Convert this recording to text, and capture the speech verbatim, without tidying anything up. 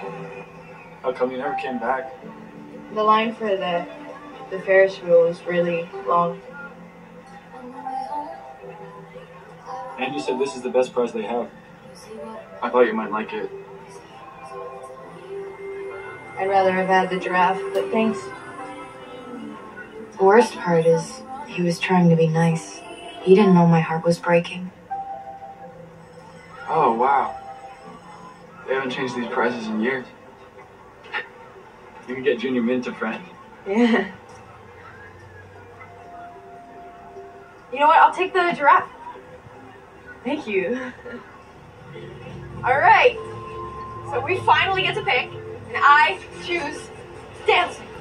How come you never came back? The line for the the Ferris wheel was really long. And you said this is the best prize they have. I thought you might like it. I'd rather have had the giraffe, but thanks. The worst part is he was trying to be nice. He didn't know my heart was breaking. Oh, wow. They haven't changed these prizes in years. You can get Junior Mint a friend. Yeah. You know what? I'll take the giraffe. Thank you. All right. So we finally get to pick, and I choose dancing.